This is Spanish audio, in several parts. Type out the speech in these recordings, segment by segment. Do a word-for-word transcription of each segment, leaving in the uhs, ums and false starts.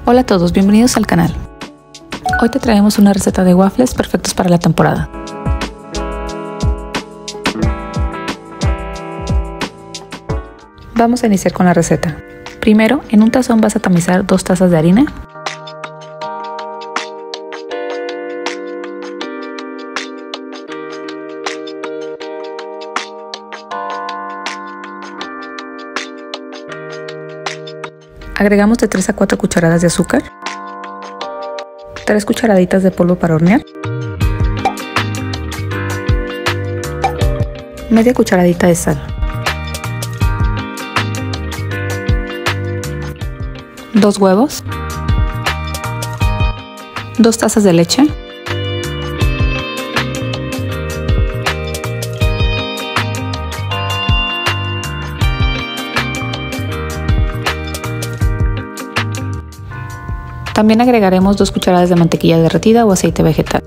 Hola a todos, bienvenidos al canal. Hoy te traemos una receta de waffles perfectos para la temporada. Vamos a iniciar con la receta. Primero, en un tazón vas a tamizar dos tazas de harina. Agregamos de tres a cuatro cucharadas de azúcar, tres cucharaditas de polvo para hornear, media cucharadita de sal, dos huevos, dos tazas de leche, también agregaremos dos cucharadas de mantequilla derretida o aceite vegetal.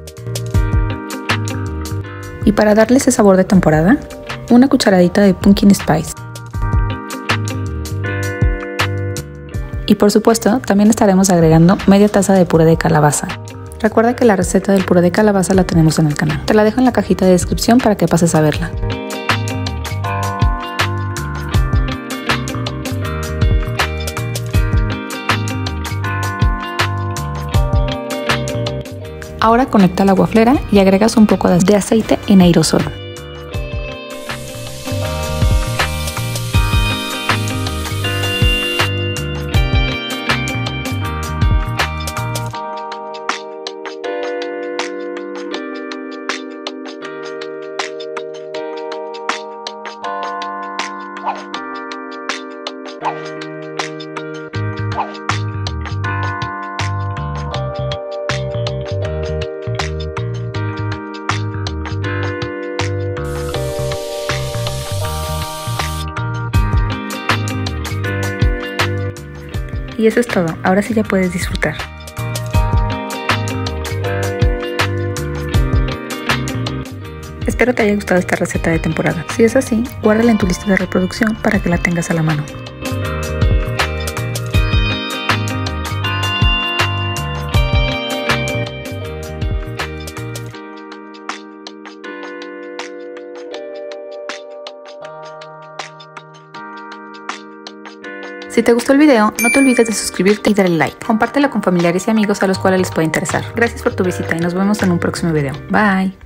Y para darle ese sabor de temporada, una cucharadita de pumpkin spice. Y por supuesto, también estaremos agregando media taza de puré de calabaza. Recuerda que la receta del puré de calabaza la tenemos en el canal. Te la dejo en la cajita de descripción para que pases a verla. Ahora conecta la waflera y agregas un poco de aceite en aerosol. Y eso es todo, ahora sí ya puedes disfrutar. Espero te haya gustado esta receta de temporada. Si es así, guárdala en tu lista de reproducción para que la tengas a la mano. Si te gustó el video, no te olvides de suscribirte y darle like. Compártelo con familiares y amigos a los cuales les puede interesar. Gracias por tu visita y nos vemos en un próximo video. Bye.